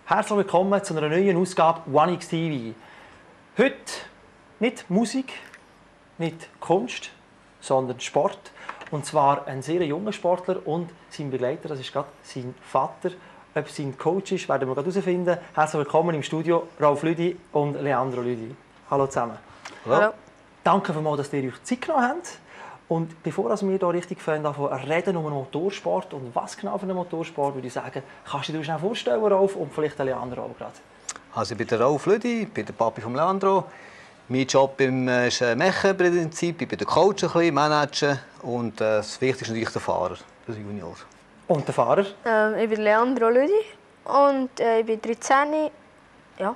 Herzlich willkommen zu einer neuen Ausgabe OneXTV. Heute nicht Musik, nicht Kunst, sondern Sport. Und zwar ein sehr junger Sportler und sein Begleiter, das ist gerade sein Vater. Ob es sein Coach ist, werden wir gerade herausfinden. Herzlich willkommen im Studio, Ralf Lüdi und Leandro Lüdi. Hallo zusammen. Hallo. Danke vielmals, dass ihr euch Zeit genommen habt. Und bevor wir hier richtig reden um Motorsport und was genau für einen Motorsport, würde ich sagen, kannst du dir schnell vorstellen, Ralf, und vielleicht Leandro auch gerade. Also ich bin der Ralf Lüdi, ich bin der Papi von Leandro. Mein Job ist Machen im Prinzip. Ich bin der Coach, ein bisschen, Manager und das Wichtigste ist natürlich der Fahrer, der Junior. Und der Fahrer? Ich bin Leandro Lüdi und ich bin 13. Ja.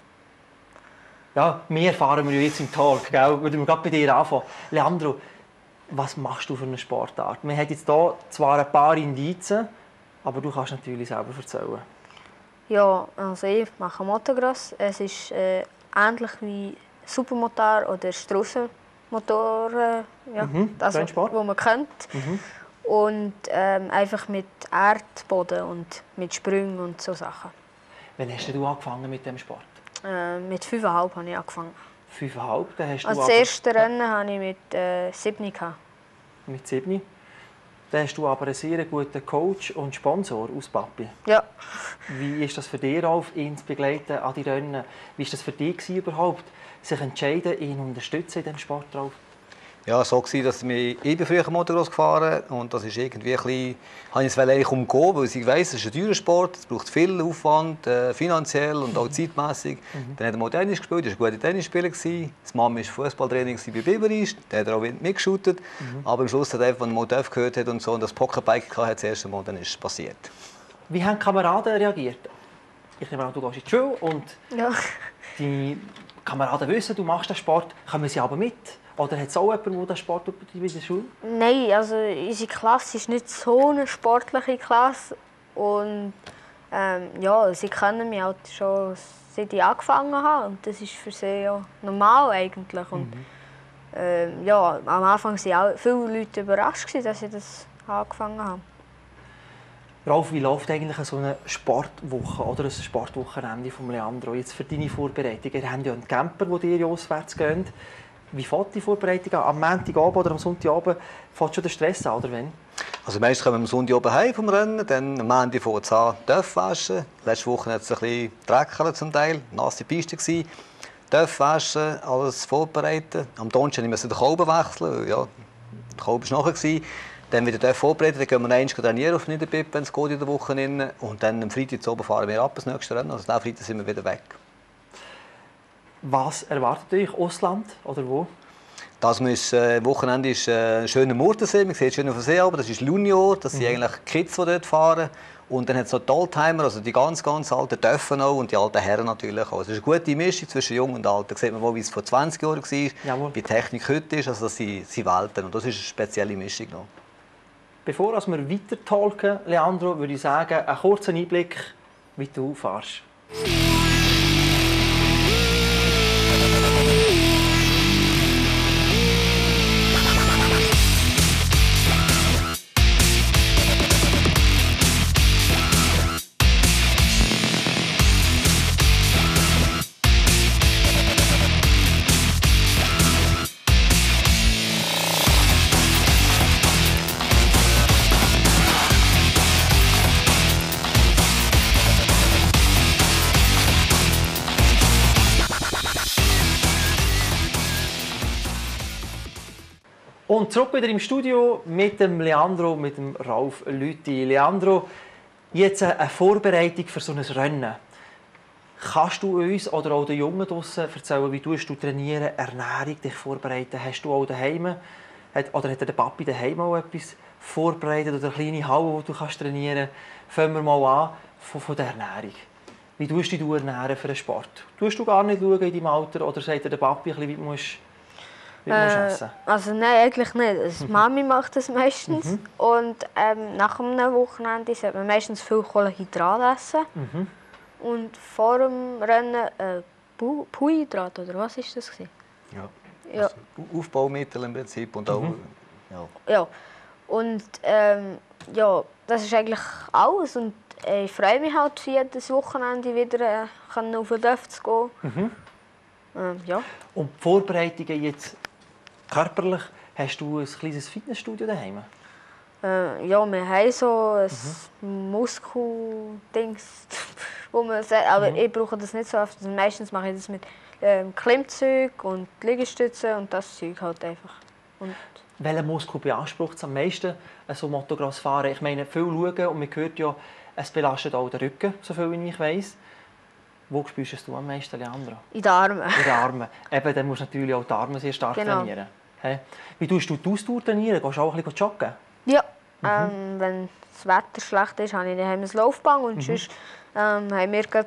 Ja, mehr fahren wir jetzt im Talk, gell? Würden wir gerade bei dir anfangen. Leandro, was machst du für eine Sportart? Wir haben jetzt hier zwar ein paar Indizien, aber du kannst natürlich selber erzählen. Ja, also ich mache Motocross. Es ist ähnlich wie Supermotor oder Strassenmotor, ja, das, was man kennt. Und einfach mit Erdboden und mit Sprüngen und so Sachen. Wann hast du angefangen mit dem Sport? Mit 5,5 habe ich angefangen. 5,5? Dann hast du das erste Rennen hatte ich mit 7. Mit 7? Dann hast du aber einen sehr guten Coach und Sponsor aus Papi. Ja. Wie ist das für dich, Ralf, ihn zu begleiten an die Rennen? Wie war das für dich überhaupt, sich entscheiden, ihn zu unterstützen in diesem Sport, Ralf? Ja, so war, dass ich früher Motocross gefahren und das ist irgendwie ein bisschen, habe ich es umgehen, weil ich weiss, es ist ein teurer Sport, es braucht viel Aufwand, finanziell und auch zeitmässig. Dann hat er mal Tennis gespielt, er war ein guter Tennisspieler. Das Mama war Fußballtraining bei Biberist, der hat er auch mitgeschootet. Aber am Schluss hat er einfach, wenn er mal TÜV gehört hat und so, und das Pocketbike hatte das erste Mal, dann ist es passiert. Wie haben die Kameraden reagiert? Ich nehme an, du gehst in die Schule und deine Kameraden wissen, du machst den Sport. Kommen sie aber mit? Oder hat es auch jemanden, der den Sport in der Schule? Nein, also unsere Klasse ist nicht so eine sportliche Klasse. Und ja, sie kennen mich halt schon, seit ich angefangen habe. Und das ist für sie ja normal eigentlich. Und ja, am Anfang waren auch viele Leute überrascht, dass ich das angefangen habe. Ralf, wie läuft eigentlich so eine Sportwoche oder ein Sportwochenende von Leandro? Jetzt für deine Vorbereitung. Ihr habt ja einen Camper, wo ihr auswärts geht. Wie fängt die Vorbereitung an? Am Montagabend oder am Sonntagabend fängt schon der Stress an, oder wenn? Also meistens kommen wir am Sonntagabend heim vom Rennen, dann am Montag fängt es an, Dörf waschen. Letzte Woche hat es ein bisschen dreckig zum Teil, nasse Piste gsi. Dörf waschen, alles vorbereiten. Am Donnerstag mussten wir den Kolben wechseln, ja, der Kolben war nachher. Dann wieder Dörf vorbereiten, dann gehen wir einmal trainieren auf Niederbipp, wenn es geht in der Woche. Und dann am Freitag oben fahren wir ab, das nächste Rennen. Also diesen Freitag sind wir wieder weg. Was erwartet euch? Ausland oder wo? Das Wochenende ist ein schöner Murtensee. Man sieht schön auf dem See, aber das ist Junior. Das sind eigentlich Kids, die dort fahren. Und dann hat es noch die Oldtimer, also die ganz alten dürfen auch und die alten Herren natürlich auch. Es ist eine gute Mischung zwischen Jung und Alt. Da sieht man mal, wie es vor 20 Jahren war, wie die Technik heute ist. Also das sind Welten und das ist eine spezielle Mischung noch. Bevor wir weiter talken, Leandro, würde ich sagen, einen kurzen Einblick, wie du fährst. Und zurück wieder im Studio mit dem Leandro, mit dem Ralf Lüthi. Leandro, jetzt eine Vorbereitung für so ein Rennen. Kannst du uns oder auch den Jungen draussen erzählen, wie du trainieren, Ernährung, dich vorbereiten? Hast du auch daheim oder hat der Papi daheim auch etwas vorbereitet oder eine kleine Halle, wo du trainieren kannst? Fangen wir mal an von der Ernährung. Wie tust du dich ernähren für den Sport? Tust du gar nicht schauen in deinem Alter oder sagt dir der Papi, wie du musst essen? Also nein, eigentlich nicht. Also, Mami macht das meistens. Und nach einem Wochenende sollte man meistens viel Kohlenhydrate essen. Und vor dem Rennen Puhydrat, oder was war das? Ja. Also Aufbaumittel im Prinzip und auch... Ja. Und ja, das ist eigentlich alles. Und ich freue mich halt jedes Wochenende wieder auf den Dörf zu gehen. Ja. Und die Vorbereitungen jetzt körperlich, hast du ein kleines Fitnessstudio daheim? Ja, wir haben so ein Muskeldings, wo man sagt, aber ich brauche das nicht so oft. Also meistens mache ich das mit Klimmzügen und Liegestützen und das Zeug halt einfach. Und Welchen Muskel beansprucht es am meisten, so Motocross fahren? Ich meine, viel schauen und man hört ja, es belastet auch den Rücken, so viel wie ich weiss. Wo spürst du am meisten, Leandro? in den Armen. In den Armen. Eben, dann musst du natürlich auch die Arme sehr stark trainieren. Hey. Wie tust du die Ausdauer trainieren? Gehst du auch ein bisschen joggen? Ja, wenn das Wetter schlecht ist, habe ich daheim ein Laufband und sonst haben wir gerade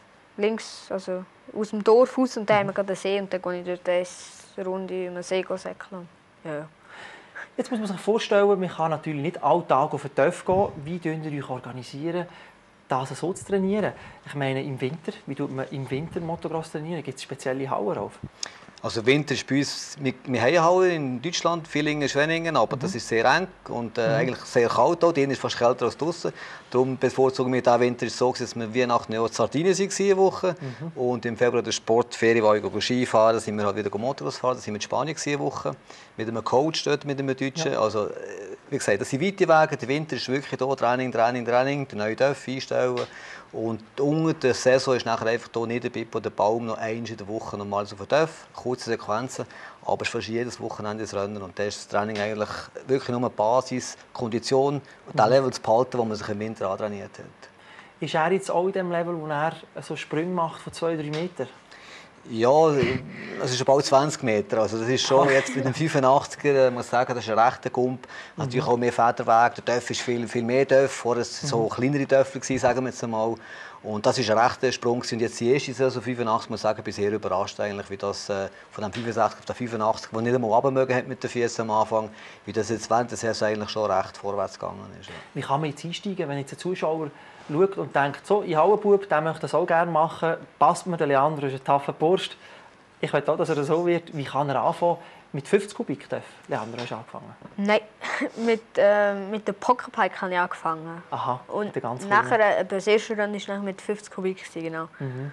links, also aus dem Dorf raus und da haben wir gerade einen See und dann gehe ich durch eine Runde um den See säckeln. Ja. Jetzt muss man sich vorstellen, man kann natürlich nicht alle Tage auf den TÜV gehen. Wie organisiert ihr euch, das so zu trainieren? Ich meine, im Winter, wie tut man im Winter Motocross trainieren? Gibt es spezielle Hallen auf? Also Winter ist bei uns, wir haben eine Halle in Deutschland, Villingen, Schwenningen, aber das ist sehr eng und eigentlich sehr kalt auch. Die ist fast kälter als draußen. Darum bevorzugen wir diesen Winter so, dass wir Weihnachten in Sardinien waren eine Woche. Und im Februar der Sportferien war ich Skifahren, da sind wir halt wieder Motocross fahren, da sind wir in Spanien eine Woche. Mit einem Coach dort, mit einem Deutschen. Ja. Also, wie gesagt, das sind weite Wege. Der Winter ist wirklich hier, Training, den neuen Dörf einstellen. Und unter der Saison ist nachher einfach hier Niederbipp der Baum noch einmal in der Woche normal auf den Dörf. Kurze Sequenzen, aber es ist fast jedes Wochenende das Rennen. Und da ist das Training eigentlich wirklich nur Basis, Kondition und das Level zu behalten, wo man sich im Winter antrainiert hat. Ist er jetzt auch in dem Level, wo er so Sprünge macht von 2-3 Metern? Ja, es ist bald 20 Meter. Also das ist schon jetzt mit dem 85er, muss ich sagen, das ist ein rechter Gump. Natürlich auch mehr Federweg. Der Dörf ist viel mehr Dörf. Vorher waren es so kleinere Dörfer, sagen wir jetzt einmal. Und das ist ein rechter Sprung. Und jetzt die erste Saison 85, muss ich sagen, bin sehr überrascht eigentlich, wie das von dem 65 auf den 85, wo nicht einmal runtermögen hat mit den Füßen am Anfang, wie das jetzt während der Saison eigentlich schon recht vorwärts gegangen ist. Ja. Wie kann man jetzt einsteigen, wenn jetzt ein Zuschauer schaut und denkt, so, ich habe einen Bub, der möchte das auch gerne machen, passt mir, der Leandro ist ein taffer Burst. Ich will auch, dass er so wird. Wie kann er anfangen? Mit 50 Kubik, Leandro, hast du angefangen? Nein, mit der Pokerpike habe ich angefangen. Aha, und der ganz nachher, das erste Rennen war mit 50 Kubik. Genau.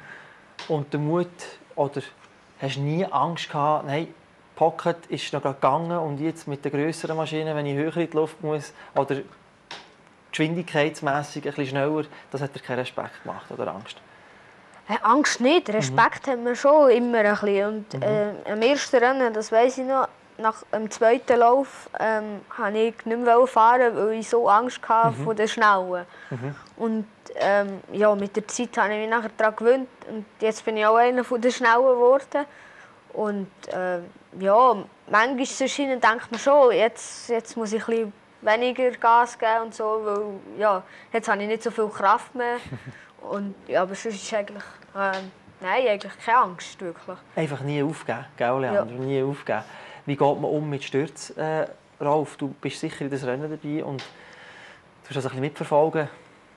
Und der Mut, oder hast du nie Angst gehabt, nein, Pocket ist noch gegangen und jetzt mit der grösseren Maschine, wenn ich höher in die Luft muss, oder geschwindigkeitsmässig ein bisschen schneller, das hat dir keinen Respekt gemacht oder Angst? Angst nicht, Respekt hat man schon immer ein bisschen. Und am ersten Rennen, das weiss ich noch, nach dem zweiten Lauf wollte ich nicht mehr fahren, weil ich so Angst hatte vor den Schnellen. Und ja, mit der Zeit habe ich mich nachher daran gewöhnt und jetzt bin ich auch einer der Schnellen geworden. Und ja, manchmal denkt man schon, jetzt muss ich ein bisschen weniger Gas geben und so, weil ja, jetzt habe ich nicht so viel Kraft mehr. Und, ja, aber sonst ist eigentlich, nein, eigentlich keine Angst, wirklich. Einfach nie aufgeben, gell, Leandro? Ja. Nie aufgeben. Wie geht man mit Stürzen, Ralf? Du bist sicher in das Rennen dabei und du hast das ein bisschen mitverfolgen.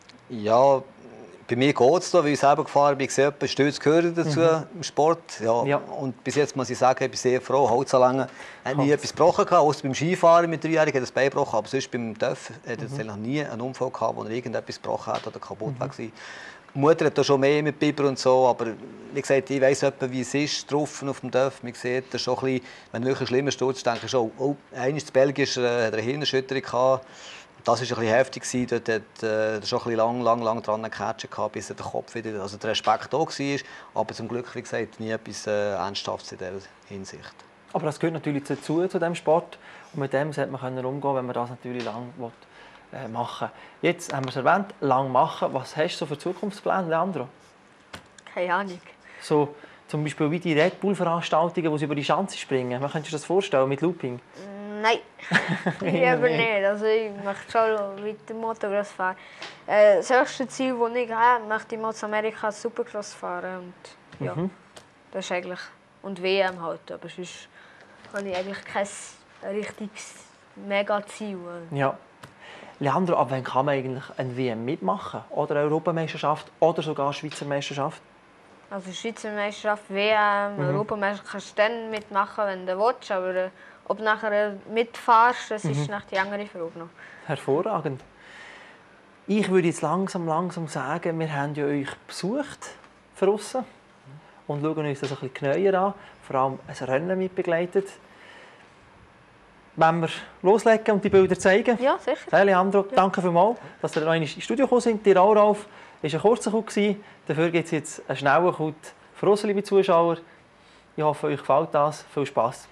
Ja, bei mir geht es da, weil ich selber gefahren bin. Ich sehe, Stürze gehören dazu im Sport. Ja. Und bis jetzt muss ich sagen, ich bin sehr froh. Holzanlangen hat nie etwas gebrochen, außer beim Skifahren mit 3-Jährigen hat er das Bein gebrochen. Aber sonst beim TÜV hat er noch nie einen Unfall gehabt, wo er irgendetwas gebrochen hat oder kaputt war. Die Mutter hat da schon mehr mit Biber und so, aber wie gesagt, ich weiss etwa, wie es ist, drauf auf dem TÜV. Man sieht das schon ein bisschen, wenn wirklich ein schlimmer Sturz, denke ich schon, oh, einmal in Belgien hat er eine Hirnerschütterung gehabt. Das war ein bisschen heftig. Dort hat er schon ein bisschen lang dran gecatcht, bis der Kopf wieder, also der Respekt da war. Aber zum Glück, wie gesagt, nie etwas Ernsthaftes in dieser Hinsicht. Aber das gehört natürlich dazu, zu diesem Sport. Und mit dem sollte man umgehen, wenn man das natürlich lang machen will. Jetzt haben wir es erwähnt, lang machen. Was hast du so für Zukunftspläne, Leandro? Keine Ahnung. So, zum Beispiel wie die Red Bull-Veranstaltungen, wo sie über die Schanze springen. Man könnte sich das vorstellen mit Looping? Nein, ich aber nicht. Also ich möchte schon weiter Motocross fahren. Das erste Ziel, das ich habe, möchte ich mal zu Amerika Supercross fahren. Und, ja, das ist eigentlich... Und WM halt, aber sonst habe ich eigentlich kein richtiges Mega-Ziel. Ja. Leandro, ab wann kann man eigentlich eine WM mitmachen? Oder eine Europameisterschaft oder sogar eine Schweizer Meisterschaft? Also Schweizer Meisterschaft, WM, Europameisterschaft kannst du dann mitmachen, wenn du willst. Aber ob du nachher mitfährst, das ist nach die andere Frage noch. Hervorragend. Ich würde jetzt langsam sagen, wir haben ja euch besucht draussen und schauen uns das ein bisschen genauer an, vor allem ein Rennen mitbegleitet. Wenn wir loslegen und die Bilder zeigen? Ja, sicher. Hey Leandro, danke vielmals, dass ihr noch ins Studio gekommen sind. Dir auch, Ralf. Es war ein kurzer Coup. Dafür gibt es jetzt einen schnellen Coup für uns, liebe Zuschauer. Ich hoffe, euch gefällt das. Viel Spass.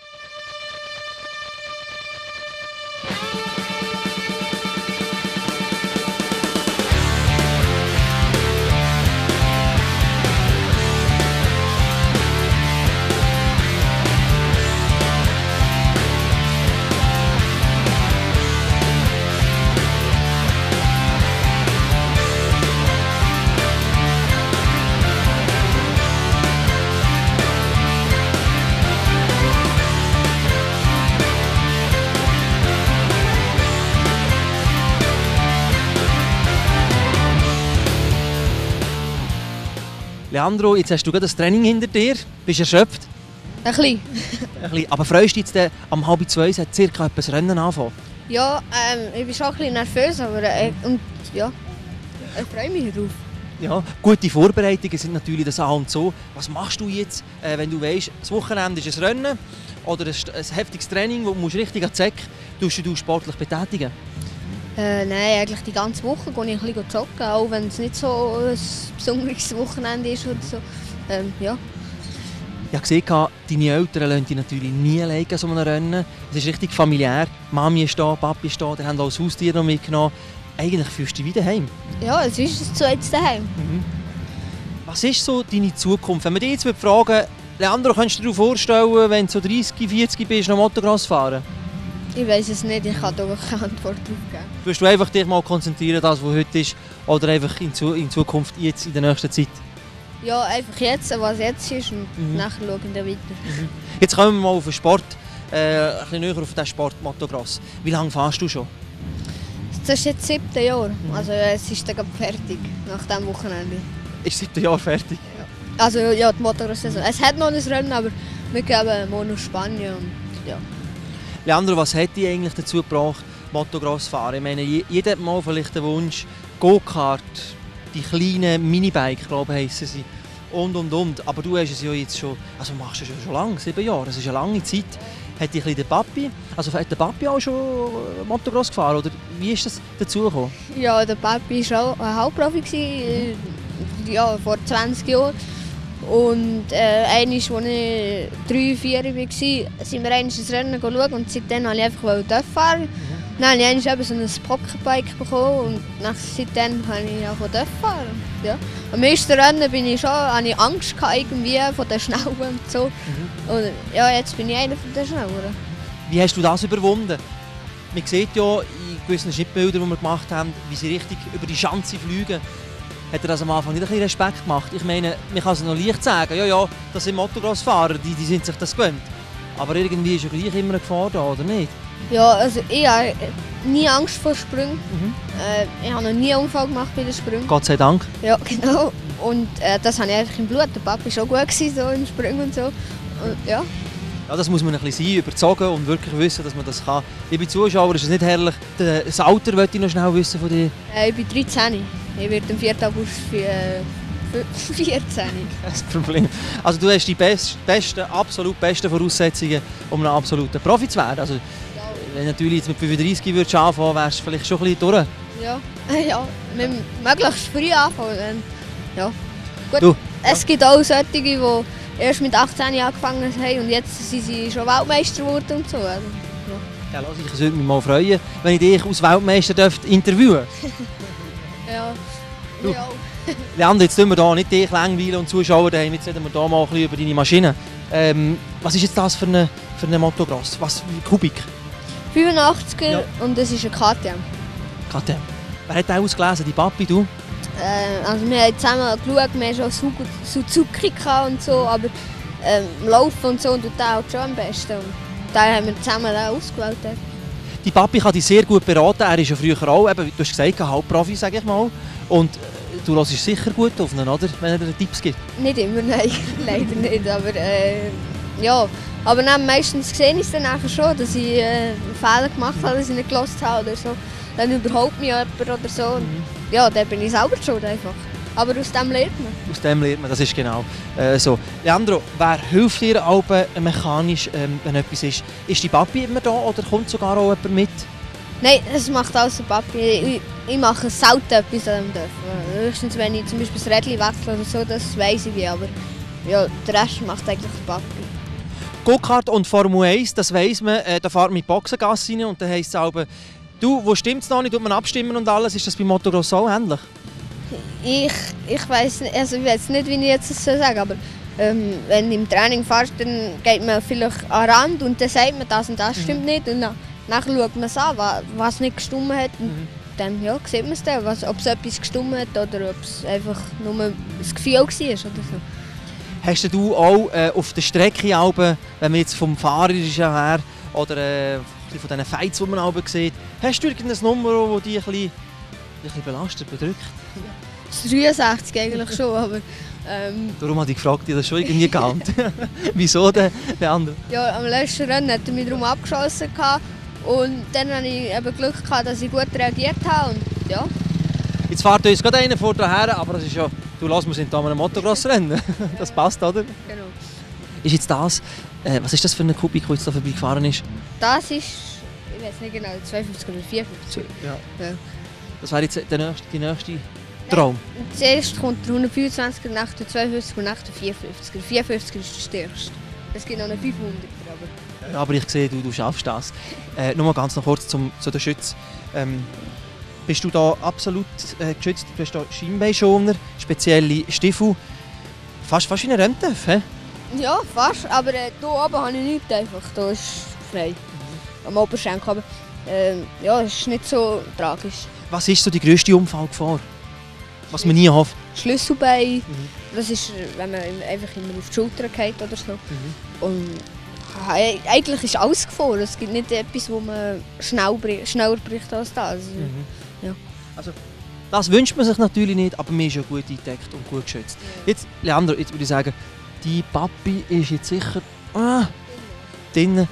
Leandro, jetzt hast du gerade das Training hinter dir. Bist du erschöpft? Ein bisschen. Ein bisschen. Aber freust du dich jetzt, am 1:30 hat circa etwas Rennen anfangen? Ja, ich bin schon ein bisschen nervös, aber und, ja, ich freue mich drauf. Ja, gute Vorbereitungen sind natürlich das A und so. Was machst du jetzt, wenn du weißt, das Wochenende ist ein Rennen oder ein heftiges Training, wo du richtig an die Säcke tust du sportlich betätigen? Nein, eigentlich die ganze Woche gehe ich ein bisschen joggen, auch wenn es nicht so ein besonderes Wochenende ist oder so. Ja. Ich habe gesehen, deine Eltern lassen dich natürlich nie alleine an so einem Rennen. Es ist richtig familiär. Mami ist da, Papi ist da, die haben auch das Haustier noch mitgenommen. Eigentlich fühlst du dich wie daheim. Ja, es ist ein zweites daheim. Was ist so deine Zukunft? Wenn wir dich jetzt fragen würde, Leandro, kannst du dir vorstellen, wenn du so 30, 40 bist, noch Motocross fahren? Ich weiß es nicht, ich kann da keine Antwort drauf geben. Wirst du einfach dich mal konzentrieren, das, was heute ist, oder einfach in Zukunft, jetzt in der nächsten Zeit? Ja, einfach jetzt, was jetzt ist und nachher schauen wir weiter. Jetzt kommen wir mal auf den Sport, ein bisschen näher auf den Sport Motocross. Wie lange fährst du schon? Das ist jetzt das 7. Jahr, also es ist dann fertig, nach diesem Wochenende. Ist das 7. Jahr fertig? Ja. Also ja, die Motocross-Saison. Es hat noch ein Rennen, aber wir gehen mal nach Spanien und ja. Leandro, was hat dich eigentlich dazu gebracht, Motocross zu fahren? Ich meine, jeder hat mal vielleicht den Wunsch, Go-Kart, die kleinen Minibike, glaube ich, heissen sie, und. Aber du hast es ja jetzt schon, also machst du es ja schon lange, 7 Jahre, das ist eine lange Zeit. Hat dich der Papi, also hat der Papi auch schon Motocross gefahren, oder wie ist das dazu gekommen? Ja, der Papi war auch ein Hauptprofi, ja, vor 20 Jahren. Und einmal, als ich 3, 4 war, sind wir ins Rennen schauen und seitdem wollte ich einfach fahren. Dann habe ich einmal so ein Pocketbike bekommen und seitdem habe ich auch fahren. Ja. Am ersten Rennen bin ich hatte ich Angst irgendwie vor den Schnellen und so. Und ja, jetzt bin ich einer von den Schnelleren. Wie hast du das überwunden? Man sieht ja in gewissen Schnittbildern, die wir gemacht haben, wie sie richtig über die Schanze fliegen. Hat er das am Anfang nicht ein bisschen Respekt gemacht? Ich meine, man kann es noch leicht sagen, ja, das sind Motocross-Fahrer, die sind sich das gewöhnt. Aber irgendwie ist ja gleich immer eine Gefahr da, oder nicht? Ja, also ich habe nie Angst vor Sprüngen. Ich habe noch nie einen Unfall gemacht bei den Sprüngen. Gott sei Dank. Ja, genau. Und das habe ich einfach im Blut. Der Papa war schon gut so im Sprüngen und so. Und, ja. Ja, das muss man ein bisschen sein, überzogen und wirklich wissen, dass man das kann. Liebe Zuschauer, ist es nicht herrlich? Das Alter möchte ich noch schnell wissen von dir. Ich bin 13. Ich werde am 4. August 14. Kein Problem. Also du hast die absolut besten Voraussetzungen, um ein absoluter Profi zu werden. Also, wenn du natürlich jetzt mit 35 würdest anfangen, wärst du vielleicht schon ein bisschen durch. Ja, ja. Möglichst früh anfangen. Ja. Gut. Du, es gibt auch solche, die erst mit 18 angefangen haben und jetzt sind sie schon Weltmeister geworden und so. Also, ja, ich würde mich mal freuen, wenn ich dich als Weltmeister interviewen dürfte. Ja. Du. Ja. Leandro, jetzt tun wir hier nicht dich langweilen und Zuschauer daheim. Jetzt reden wir hier mal ein bisschen über deine Maschine. Was ist jetzt das für eine Motocross? Was für Kubik? 85er Ja. und das ist ein KTM. KTM. Wer hat den ausgelesen? Die Papi, du? Also wir haben zusammen geschaut, wir haben schon Suzuki und so, aber Laufen und so tut der halt schon am besten. Und da haben wir zusammen den ausgewählt. Die Papi kann dich sehr gut beraten. Er ist ja früher auch, eben, du hast gesagt, ein Halbprofi, sage ich mal. Und du hörst sicher gut auf ihn, oder? Wenn er dir Tipps gibt. Nicht immer, nein, leider nicht. Aber ja, aber dann meistens sehe ich es dann nachher schon, dass ich Fehler gemacht habe, dass ich nicht gehört habe oder so. dann überhaupt mich jemand oder so. Und ja, dann bin ich selber schuld einfach. Aber aus dem lernt man. Aus dem lernt man, das ist genau so. Leandro, wer hilft dir auch mechanisch, wenn etwas ist? Ist die Papi immer da oder kommt sogar auch jemand mit? Nein, das macht alles der Papi. Ich mache selten etwas an dem Dorf. Höchstens wenn ich zum Beispiel das Rädchen wechsle oder so, das weiss ich wie, aber ja, der Rest macht eigentlich der Papi. Go-Kart und Formel 1, das weiss man, da fährt man in die Boxengasse rein und dann heisst es auch, du, wo stimmt es noch nicht, tut man abstimmen und alles, ist das bei Motocross auch ähnlich? Ich weiss nicht, also ich weiß nicht, wie ich jetzt das soll sagen, aber wenn du im Training fährst, dann geht man vielleicht an den Rand und dann sagt man, das und das stimmt nicht und dann schaut man es an, was nicht gestimmt hat und dann ja, sieht man es dann, ob es etwas gestimmt hat oder ob es einfach nur ein Gefühl war oder so. Hast du auch auf der Strecke, wenn man jetzt vom Fahrerischen her oder von diesen Fights, die man auch sieht, hast du irgendein Nummer, das dich ein bisschen belastet, bedrückt? Das 63 eigentlich schon, aber darum habe ich gefragt, ich das schon irgendwie geahnt. Wieso denn, Leandro? ja, am letzten Rennen hat er mich darum abgeschossen und dann hatte ich eben Glück gehabt, dass ich gut reagiert habe und ja. Jetzt fährt uns gerade einer vor daher, aber das ist ja, du lass, wir sind hier an einem Motocross-Rennen. Das passt, oder? Genau. Ist jetzt das, was ist das für ein Kubik, der jetzt da vorbeigefahren ist? Das ist, ich weiß nicht genau, 52 oder 54. Ja. Ja. Das wäre jetzt die nächste Traum. Zuerst kommt der 125er, nach der 52er und nach der 54er. Der 54er ist der stärkste. Es gibt noch einen 500er, aber... Ja, aber ich sehe, du schaffst das. Nur mal ganz noch kurz zu den Schützen. Bist du da absolut geschützt? Du hast da Schienbeinschoner, spezielle Stiefel. Fast wie ein Renntöff, hä? Ja, fast, aber hier oben habe ich nichts einfach. Da ist frei. Am Oberschenkel, aber ja, es ist nicht so tragisch. Was ist so die grösste Unfallgefahr? Was man nie hofft? Schlüsselbein, das ist, wenn man einfach immer auf die Schulter geht oder so. Und eigentlich ist alles Gefahr. Es gibt nicht etwas, wo man schneller bricht als das. Also, ja. Also, das wünscht man sich natürlich nicht, aber man ist ja gut eingedeckt und gut geschützt. Jetzt, Leandro, jetzt würde ich sagen, die Papi ist jetzt sicher drin.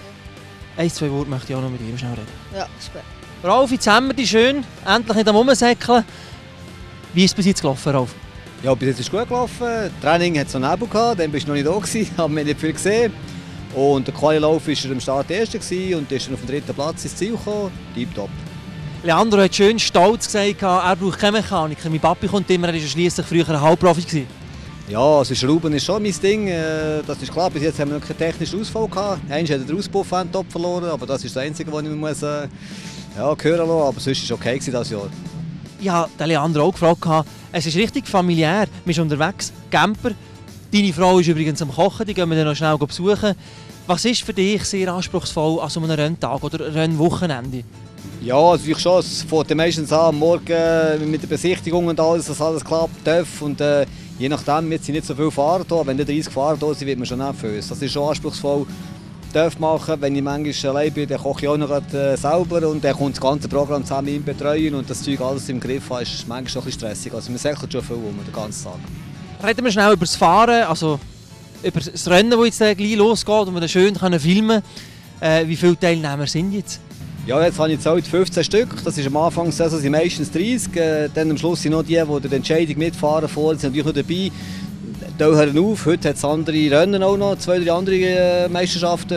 1-2 Worte möchte ich auch noch mit ihm schnell reden. Ja, ist gut. Ralf, jetzt haben wir dich schön, endlich nicht am Rumsäckeln. Wie ist es bis jetzt gelaufen, Ralf? Ja, bis jetzt ist es gut gelaufen. Das Training hatte so Nebel, dann bist du noch nicht da gewesen, haben wir nicht viel gesehen. Und der Quali-Lauf war am Start der Erste und ist dann auf den 3. Platz ins Ziel gekommen. Tipptopp. Leandro hat schön stolz gesagt, er braucht keine Mechaniker. Mein Papi kommt immer, er war schliesslich früher ein Halbprofi gewesen. Ja, also Schrauben ist schon mein Ding, das ist klar. Bis jetzt haben wir noch keinen technischen Ausfall gehabt. Einst hat der Auspuff top verloren, aber das ist das Einzige, was ich mir muss, hören lassen. Aber sonst war es okay dieses Jahr. Ich habe den Leandro auch gefragt, es ist richtig familiär, wir sind unterwegs, Camper. Deine Frau ist übrigens am Kochen, die gehen wir dann noch schnell besuchen. Was ist für dich sehr anspruchsvoll an so einem Renntag oder Rennwochenende? Ja, also ich schon. Es fängt meistens an, am Morgen mit der Besichtigung und alles, dass alles klappt, darf. Und je nachdem, jetzt sind nicht so viele Fahrer da. Wenn 30 Fahrer da sind, wird man schon nervös. Das ist schon anspruchsvoll. Darf machen. Wenn ich manchmal allein bin, dann koche ich auch noch selber und dann kommt das ganze Programm zusammen im Betreuen und das Zeug alles im Griff haben, ist manchmal schon ein bisschen stressig. Also man säckelt schon viel den ganzen Tag. Reden wir schnell über das Fahren, also über das Rennen, das jetzt gleich losgeht und wir dann schön filmen können. Wie viele Teilnehmer sind jetzt? Ja, jetzt habe ich gezählt 15 Stück. Das ist am Anfang der Saison sind meistens 30. Dann am Schluss sind noch die die Entscheidung mitfahren vor, sind natürlich noch dabei. Die hören auf. Heute hat es andere Rennen auch noch, 2, 3 andere Meisterschaften.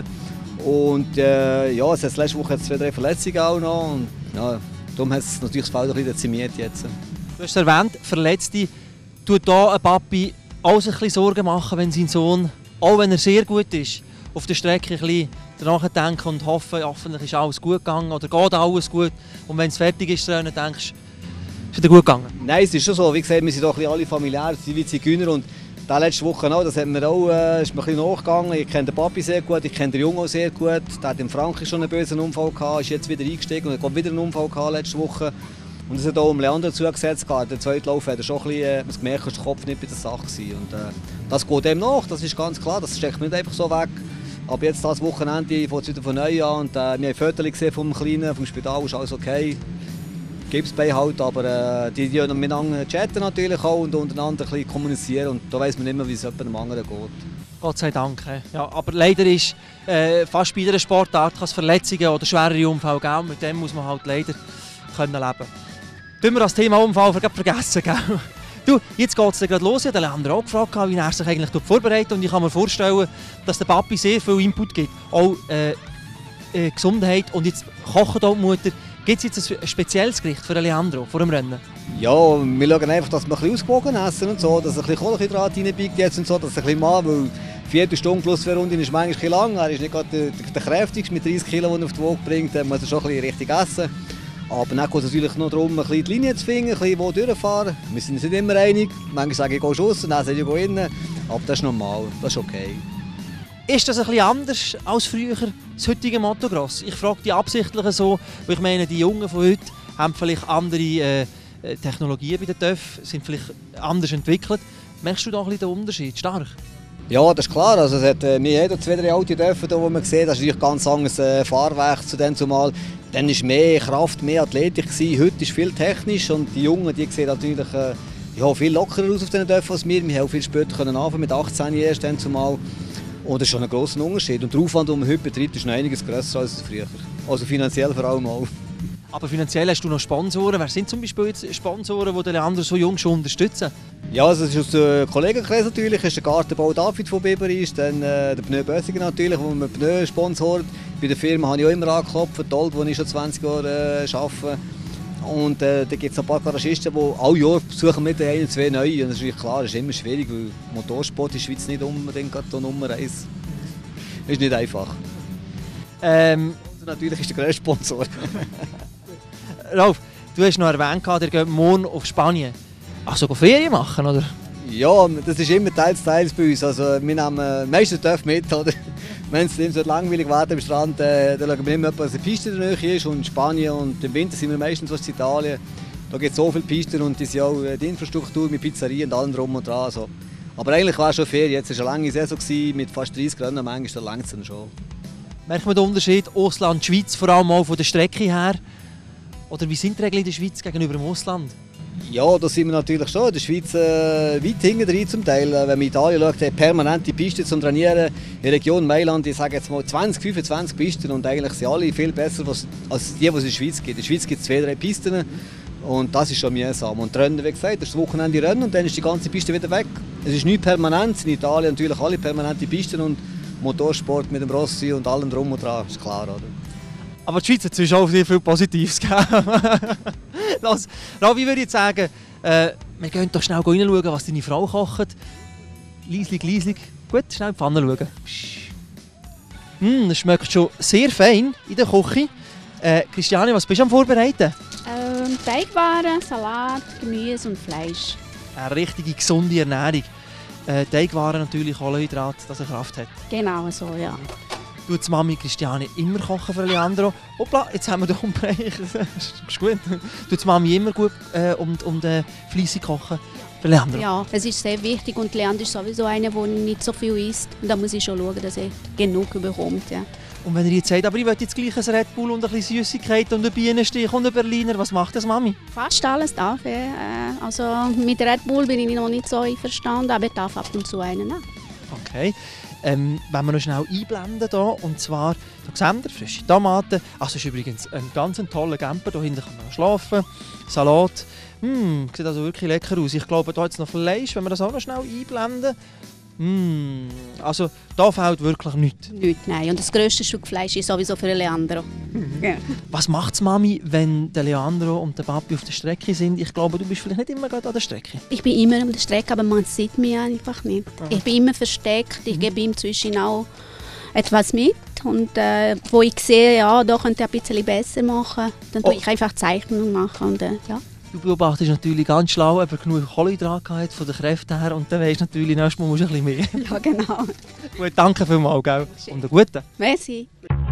Und ja, es hat letzte Woche 2, 3 Verletzungen auch noch. Und, ja, darum hat es natürlich das Feld ein bisschen dezimiert jetzt. Du hast es erwähnt, Verletzte. Tut hier ein Papi auch sich ein bisschen Sorgen machen, wenn sein Sohn, auch wenn er sehr gut ist, auf der Strecke ein bisschen nachdenken und hoffen, hoffentlich ist alles gut gegangen oder geht alles gut. Und wenn es fertig ist, dann denkst du, ist wieder gut gegangen? Nein, es ist schon so. Wie gesagt, wir sind doch alle familiär, sind wie Zigeuner. Und die letzte Woche auch, das hat mir auch, ist mir ein bisschen nachgegangen. Ich kenne den Papi sehr gut, ich kenne den Jungen auch sehr gut. Der hat in Frankreich schon einen bösen Unfall gehabt, ist jetzt wieder eingestiegen und hat wieder einen Unfall gehabt letzte Woche. Und es hat auch Leandro zugesetzt. Der zweite Lauf hat er schon ein bisschen gemerkt, dass der Kopf nicht bei der Sache war. Und das geht ihm nach, das ist ganz klar, das steckt nicht einfach so weg. Aber jetzt das Wochenende fängt es wieder von neu an und wir haben Fotos gesehen vom Kleinen, vom Spital, ist alles okay. Gipsbein halt, aber die miteinander chatten natürlich auch und untereinander ein bisschen kommunizieren und da weiss man immer, wie es jemandem anderen geht. Gott sei Dank. Ja, aber leider ist fast bei jeder Sportart kann es Verletzungen oder schwerere Unfälle geben. Mit dem muss man halt leider leben können. Tun wir das Thema Unfall vergessen, gell? Du, jetzt geht es gerade los. Ich habe den Leandro auch gefragt, wie er sich eigentlich vorbereitet. Und ich kann mir vorstellen, dass der Papi sehr viel Input gibt. Auch Gesundheit. Und jetzt kocht auch die Mutter. Gibt es jetzt ein spezielles Gericht für den Leandro vor dem Rennen? Ja, wir schauen einfach, dass wir ein bisschen ausgewogen essen und so, dass ein bisschen Kohlenhydrat reinbiegt jetzt und so, dass ein bisschen mal, weil 4 Stunden plus 4 Runden ist manchmal ein bisschen lang. Er ist nicht gerade der kräftigste mit 30 Kilo, die er auf die Waage bringt, dann muss er schon ein bisschen richtig essen. Aber dann geht es natürlich noch darum, ein bisschen die Linie zu finden, ein bisschen wo durchfahren. Wir sind uns nicht immer einig. Manchmal sagen ich gehe raus, dann sage ich gehe rein. Aber das ist normal, das ist okay. Ist das ein bisschen anders als früher, das heutige Motocross? Ich frage die absichtlich so, weil ich meine, die Jungen von heute haben vielleicht andere Technologien bei den TÜV, sind vielleicht anders entwickelt. Merkst du da ein bisschen den Unterschied stark? Ja, das ist klar. Also, wir haben hier 2, 3 alte Dörfer, die man sieht. Das ist natürlich ganz anderes Fahrwerk zu dem zumal. Dann war mehr Kraft, mehr Athletik. Heute ist viel technisch und die Jungen die sehen natürlich viel lockerer aus auf diesen Dörfern als wir. Wir haben auch viel später anfangen, mit 18 erst dann zumal. Und das ist schon ein grosser Unterschied. Und der Aufwand, den man heute betreibt, ist noch einiges grösser als früher. Also finanziell vor allem auch. Aber finanziell hast du noch Sponsoren. Wer sind zum Beispiel jetzt Sponsoren, die den Leandro so jung schon unterstützen? Ja, also es ist aus dem Kollegenkreis natürlich. Es ist der Gartenbau David von Biberis, dann der Pneu Bösiger natürlich, wo man Pneu sponsort. Bei der Firma habe ich auch immer angeklopft, Toll, wo ich schon 20 Jahre arbeite. Und da gibt es noch ein paar Garagisten, die alle Jahr suchen mit 1, 2 neue. Und das ist klar, das ist immer schwierig, weil Motorsport in der Schweiz nicht unbedingt Nummer 1. Das ist nicht einfach. Und natürlich ist der grösste Sponsor. Ralf, du hast noch erwähnt, ihr geht morgen auf Spanien. Ach, so Ferien machen, oder? Ja, das ist immer teils bei uns. Also, wir nehmen meistens TÜV mit. Oder? Wenn es so langweilig wird am Strand, dann schauen wir immer, ob eine Piste in der Nähe ist. Und in Spanien und im Winter sind wir meistens in Italien. Da gibt es so viele Pisten und es ist auch die Infrastruktur mit Pizzerien und allem drum und dran. Also. Aber eigentlich war es schon fair. Jetzt war eine lange Saison mit fast 30 Rennen. Manchmal langt es dann schon. Merkt man den Unterschied Ausland-Schweiz, vor allem auch von der Strecke her? Oder wie sind die Regeln in der Schweiz gegenüber dem Ausland? Ja, da sind wir natürlich schon in der Schweiz weit hinten drin zum Teil. Wenn man in Italien schaut, hat permanente Pisten zum Trainieren. In der Region Mailand, ich sage jetzt mal 20, 25 Pisten und eigentlich sind alle viel besser als die es in der Schweiz gibt. In der Schweiz gibt es 2, 3 Pisten und das ist schon mühsam. Und die Rennen, wie gesagt, das ist das Wochenende Rennen und dann ist die ganze Piste wieder weg. Es ist nicht permanent, in Italien natürlich alle permanente Pisten und Motorsport mit dem Rossi und allem drum und dran, ist klar, oder? Aber die Schweiz hat zwischen auch sehr viel Positives gegeben. Wie würde ich jetzt sagen, wir gehen doch schnell reinschauen, was deine Frau kocht. Leislich. Gut, schnell in die Pfanne schauen. Das schmeckt schon sehr fein in der Küche. Christiane, was bist du am Vorbereiten? Teigwaren, Salat, Gemüse und Fleisch. Eine richtige gesunde Ernährung. Teigwaren natürlich, Kohlenhydrat, dass er Kraft hat. Genau so, ja. Tut die Mami Christiane immer kochen für Leandro? Hoppla, jetzt haben wir den Umbereich. Ist gut. Tut die Mami immer gut und fleissig kochen für Leandro? Ja, es ist sehr wichtig und Leandro ist sowieso einer, der nicht so viel isst. Und da muss ich schon schauen, dass er genug bekommt. Ja. Und wenn ihr jetzt sagt, aber ich will jetzt gleich ein Red Bull und ein bisschen Süßigkeit und einen Bienenstich und einen Berliner, was macht das Mami? Fast alles darf er. Also mit Red Bull bin ich noch nicht so einverstanden, aber er darf ab und zu einen. Okay. Wenn wir noch schnell einblenden hier, und zwar, da seht ihr frische Tomaten, also ist übrigens ein ganz toller Camper, hier hinten kann man schlafen, Salat, sieht also wirklich lecker aus. Ich glaube, da hat es noch Fleisch, wenn wir das auch noch schnell einblenden. Also da fehlt wirklich nichts. Nichts, nein. Und das grösste Stück Fleisch ist sowieso für Leandro. Ja. Was macht Mami, wenn der Leandro und der Papi auf der Strecke sind? Ich glaube, du bist vielleicht nicht immer gerade an der Strecke. Ich bin immer an der Strecke, aber man sieht mich einfach nicht. Ich bin immer versteckt. Ich gebe ihm zwischen auch etwas mit. Und wo ich sehe, ja, da könnte er ein bisschen besser machen, dann tue ich einfach Zeichnungen machen. Und, ja. Du beobachtest natürlich ganz schlau, ob er genug Kohlenhydrate hat von den Kräften her und dann weisst du natürlich, nächstes Mal musst du ein bisschen mehr. Ja, genau. Gut, danke vielmals, gell? Und einen guten. Merci.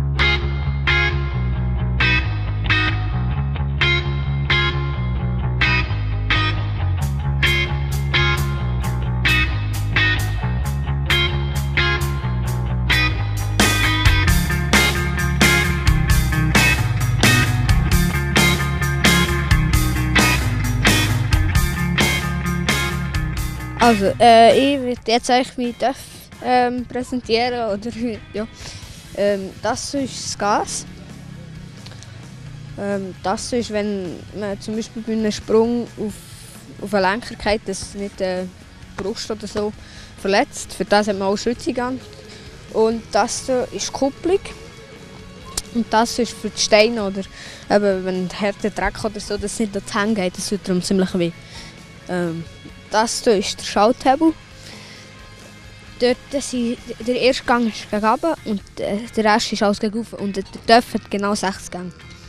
Also, ich werde jetzt euch mein TÜV präsentieren. Oder, ja. Das ist das Gas. Das ist, wenn man zum Beispiel bei einem Sprung auf eine Lenker geht, dass nicht die Brust oder so verletzt. Für das hat man auch Schützung an. Und das hier ist die Kupplung. Und das ist für die Steine oder eben, wenn ein harter Dreck oder so, dass es nicht an die Hänge geht, das tut darum ziemlich weh. Das hier ist der Schalthebel. Dort der erste Gang ist gegen runter und der Rest ist alles gegen rauf. Und der TÜV hat genau 6 Gänge.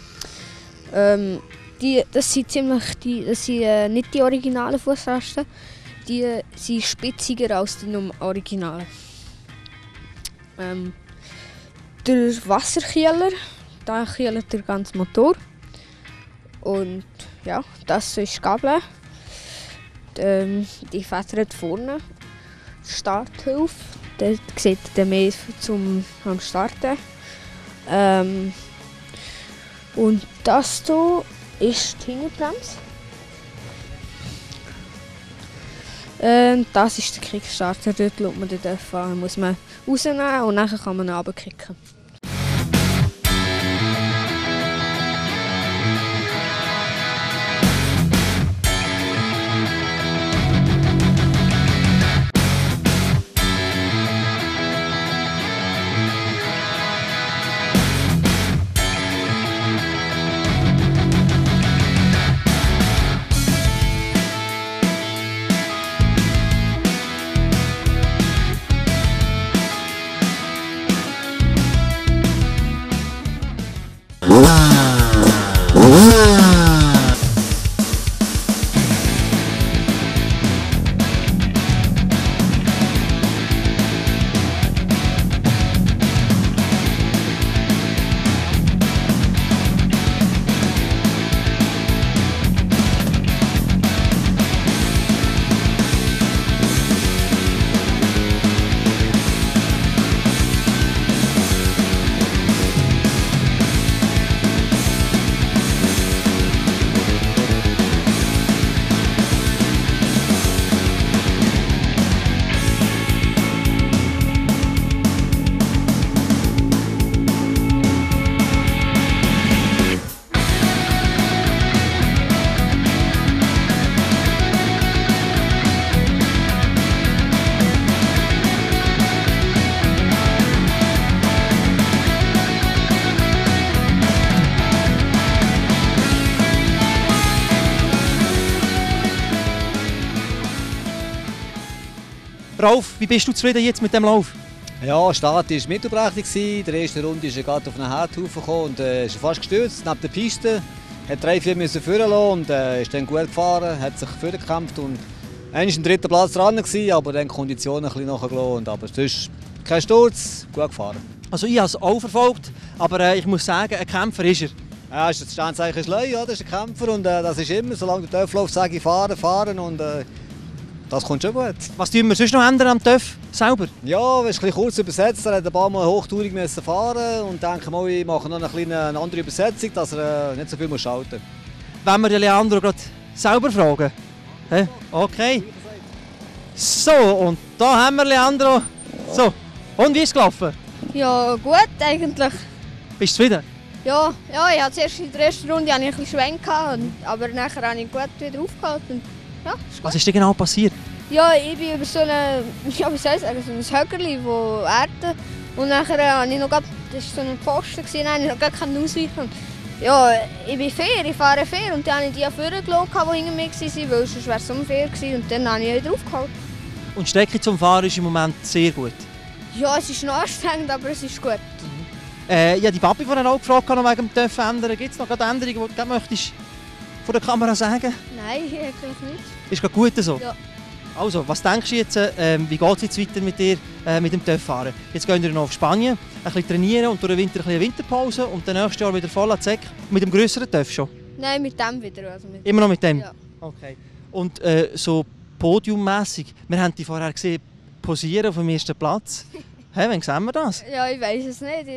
Das sind nicht die originalen Fußrasten. Die sind spitziger als die originalen. Der Wasserkühler, da kühlt der ganze Motor. Und ja, das ist die Gabel. Die federt vorne. Starthilfe. Dort sieht ihr mehr zum Starten. Und das hier ist die Hinterbremse. Das ist der Kickstarter. Dort lässt man den fahren, muss man rausnehmen und dann kann man ihn runterkicken. Ralf, wie bist du zufrieden jetzt mit dem Lauf? Ja, der Start war mittelprächtig. In der ersten Runde ist er gerade auf einen Herdhaufen gekommen und ist fast gestürzt neben der Piste. Hat 3-4 müssen führen lassen und ist dann gut gefahren, hat sich vorgekämpft und eigentlich war im 3. Platz dran, aber dann die Konditionen ein bisschen nachgelassen. Aber sonst kein Sturz, gut gefahren. Also ich habe es auch verfolgt, aber ich muss sagen, ein Kämpfer ist er. Ja, das Sternzeichen ist Leu, ja, das ist ein Kämpfer und das ist immer, solange der TÜV läuft, sage ich fahren und das kommt schon gut. Was tun wir sonst noch ändern am TÜV selber? Ja, es ist ein bisschen kurz übersetzt, er hat ein paar Mal hochtourig fahren und denke mal, ich mache noch eine andere Übersetzung, dass er nicht so viel schalten muss. Wenn wir den Leandro gerade selber fragen? He? Okay. So, und da haben wir Leandro. So, und wie ist es gelaufen? Ja, gut eigentlich. Bist du zufrieden? Ja, ich hatte zuerst in der ersten Runde ein bisschen Schwenk, aber nachher habe ich gut wieder aufgehalten. Ja, ist gut. Was ist denn genau passiert? Ja, ich bin über so ein Höckerli, wo Erde. Und nachher habe ich noch, das war so ein Pfosten, habe ich noch gar keinen Ausweichen. Ja, ich bin fair, ich fahre fair. Und dann habe ich die vorgeschaut, die hinter mir waren, weil sonst wäre es unfair gewesen. Und dann habe ich wieder aufgehalten. Und die Strecke zum Fahren ist im Moment sehr gut. Ja, es ist noch anstrengend, aber es ist gut. Ja, die Papi vorhin auch gefragt noch wegen dem TÜV ändern. Gibt es noch Änderungen, die du möchtest vor der Kamera sagen? Nein, eigentlich nicht. Ist gerade gut so? Ja. Also, was denkst du jetzt, wie geht es jetzt weiter mit dir mit dem TÜV-Fahren? Jetzt gehen wir noch auf Spanien, ein bisschen trainieren und durch den Winter eine Winterpause und dann nächstes Jahr wieder voll an Zeck. Mit dem grösseren TÜV schon? Nein, mit dem wieder. Also Immer noch mit dem? Ja. Okay. Und so podiummässig, wir haben die vorher gesehen, posieren auf dem ersten Platz. Hey, wann sehen wir das? Ja, ich weiß es nicht.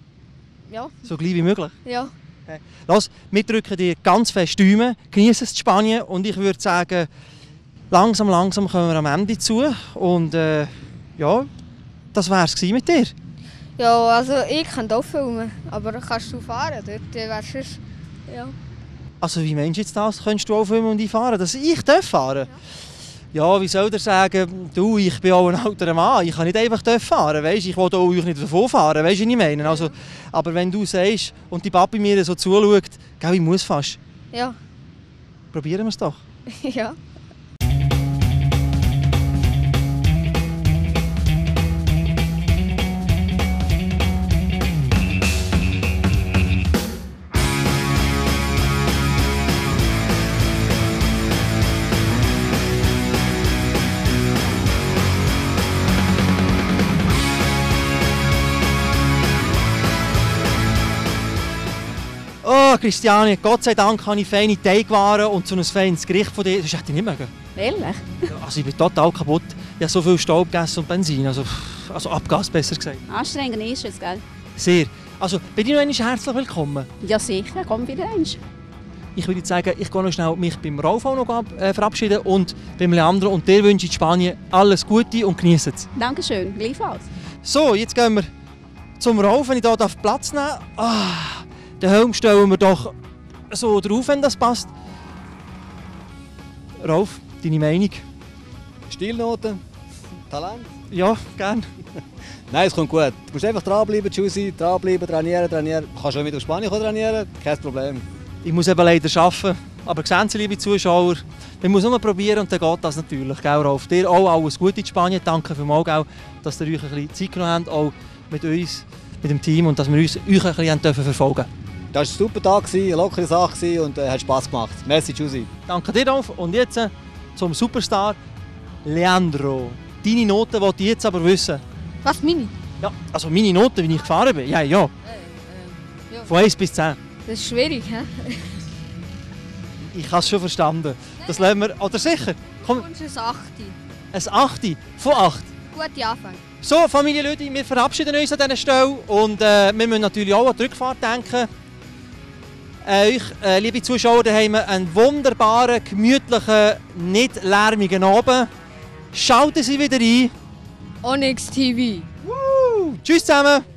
Ja. So gleich wie möglich? Ja. Okay. Los, wir drücken dir ganz fest die Daumen, genieße es in Spanien und ich würde sagen, langsam kommen wir am Ende zu und ja, das war es mit dir. Ja, also ich kann auch filmen, aber kannst du fahren? Dort wärst du Ja. Also wie meinst du jetzt das? Könntest du auch filmen und fahren? Dass ich fahren darf? Ja, wie soll der sagen, du, ich bin auch ein alter Mann, ich kann nicht einfach fahren, weißt? Ich will auch euch nicht davon fahren, weißt du, was ich meine? Also, aber wenn du sagst und die Papi mir so zuschaut, gell, ich muss fast. Ja. Probieren wir es doch. Ja. Oh, Christiane, Gott sei Dank habe ich feine Teigwaren und so ein feines Gericht von dir. Das hätte ich nicht mögen. Ehrlich? Also ich bin total kaputt. Ich habe so viel Staub gegessen und Benzin, also Abgas besser gesagt. Anstrengend ist es, gell? Sehr. Also bin ich noch einmal herzlich willkommen. Ja sicher, komm wieder rein. Ich würde jetzt sagen, ich gehe noch schnell mich beim Rolf auch noch verabschieden und beim Leandro. Und dir wünsche ich in Spanien alles Gute und genießen es. Dankeschön, gleichfalls. So, jetzt gehen wir zum Rolf, wenn ich hier Platz nehmen darf. Den Helm stellen wir doch so drauf, wenn das passt. Rolf, deine Meinung? Stilnoten, Talent. Ja, gern. Nein, es kommt gut. Du musst einfach dranbleiben, Giussi, dranbleiben, trainieren. Du kannst schon wieder auf Spanien trainieren, kein Problem. Ich muss eben leider arbeiten. Aber sehen Sie, liebe Zuschauer, man muss nur probieren und dann geht das natürlich. Gell, Rolf? Dir auch alles Gute in Spanien. Danke vielmals, dass ihr euch ein bisschen Zeit genommen habt, auch mit uns, mit dem Team, und dass wir euch ein bisschen verfolgen durften. Das war ein super Tag, eine lockere Sache und hat Spass gemacht. Merci, Giussi. Danke dir, Rolf. Und jetzt zum Superstar Leandro. Deine Noten wollte ich jetzt aber wissen. Was, meine? Ja, also meine Noten, wie ich gefahren bin. Ja, ja. Ja. Von 1 bis 10. Das ist schwierig, hä? Ich habe es schon verstanden. Das lassen wir. Oder sicher? Komm, Und ein 8. ein 8 von 8. Gute Anfang. So, Familie Lüdi, wir verabschieden uns an dieser Stelle. Und wir müssen natürlich auch an die Rückfahrt denken. Euch, liebe Zuschauer, daheim einen wunderbaren, gemütlichen, nicht lärmigen Abend. Schalten Sie wieder ein. Onyx TV. Tschüss zusammen.